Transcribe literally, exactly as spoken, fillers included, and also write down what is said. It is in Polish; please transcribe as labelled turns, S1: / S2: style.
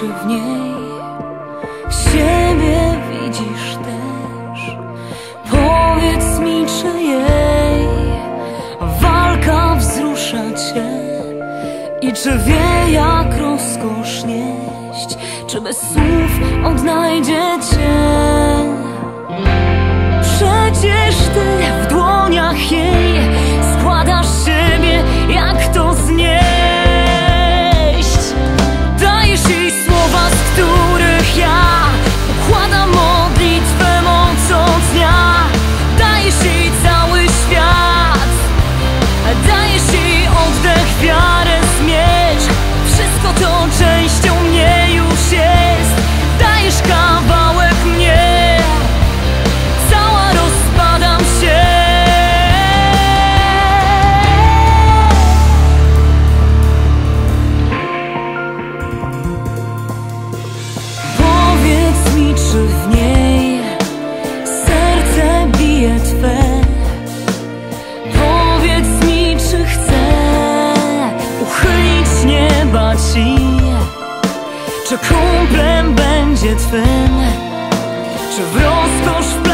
S1: czy w niej siebie widzisz też? Powiedz mi, czy jej walka wzrusza cię i czy wie, jak rozkosz nieść, czy bez słów odnajdzie cię. Przecież ty w dłoniach jej składasz siebie, jak to znieść. Dajesz jej słowa, z których ja układam modlitwę mocą dnia. Dajesz jej cały świat, dajesz jej oddech, wiarę, zmierz. Wszystko to częścią mnie już jest. Dajesz kawałek mnie, cała rozpadam się. Powiedz mi, czy w niej serce bije twe? Powiedz mi, czy chcę uchylić nieba ci? Czy kumplem będzie twym? Czy w rozkosz